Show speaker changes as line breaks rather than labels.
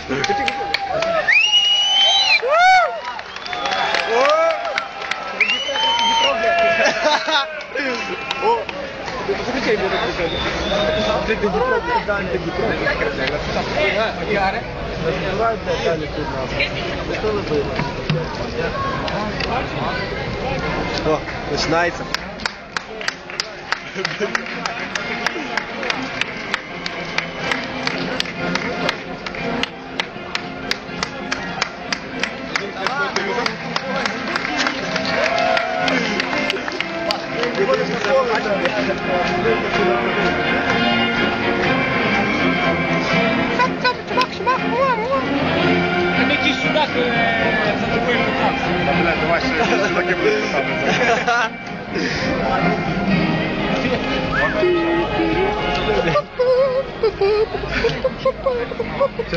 О, починається.
Який судак за тобою питався.
Блядь, давай ще чуваки будуть писати.